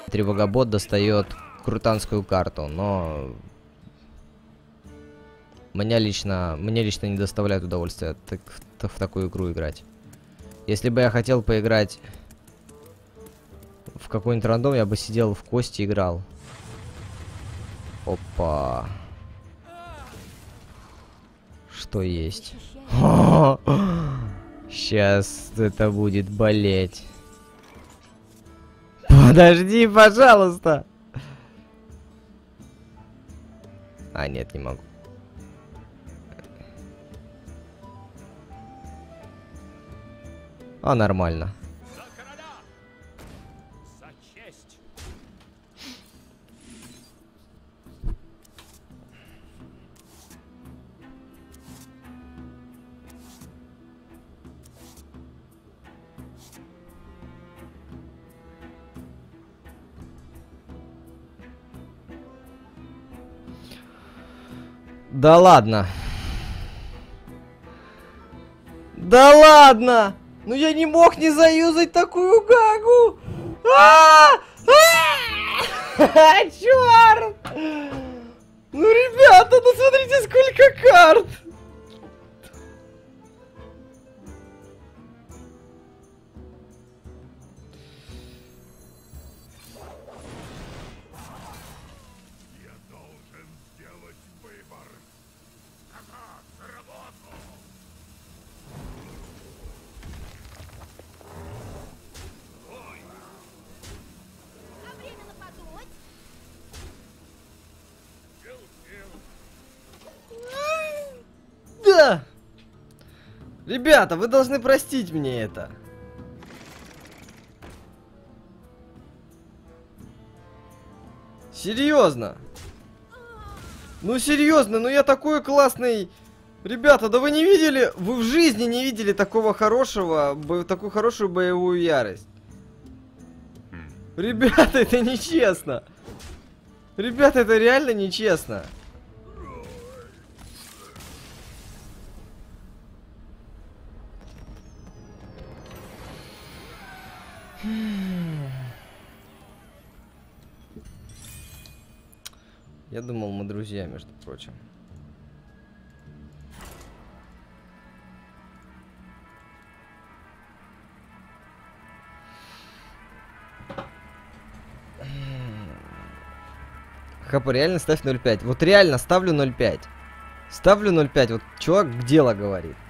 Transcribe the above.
Тревогобот достает крутанскую карту, но мне лично не доставляет удовольствия в такую игру играть. Если бы я хотел поиграть в какой-нибудь рандом, я бы сидел в кости и играл. Опа. Что есть? Сейчас это будет болеть. Подожди, пожалуйста. А, нет, не могу. А, нормально. Да ладно. Да ладно! Ну я не мог не заюзать такую гагу! Чёрт! Ну, ребята, ну смотрите, сколько карт! Да! Ребята, вы должны простить мне это. Серьезно? Ну серьезно, ну я такой классный. Ребята, да вы не видели, вы в жизни не видели такого хорошего, такую хорошую боевую ярость. Ребята, это нечестно. Ребята, это реально нечестно. Я думал, мы друзья, между прочим. Хапа, реально ставь 0.5. Вот реально ставлю 0.5. Ставлю 0.5. Вот чувак дело говорит.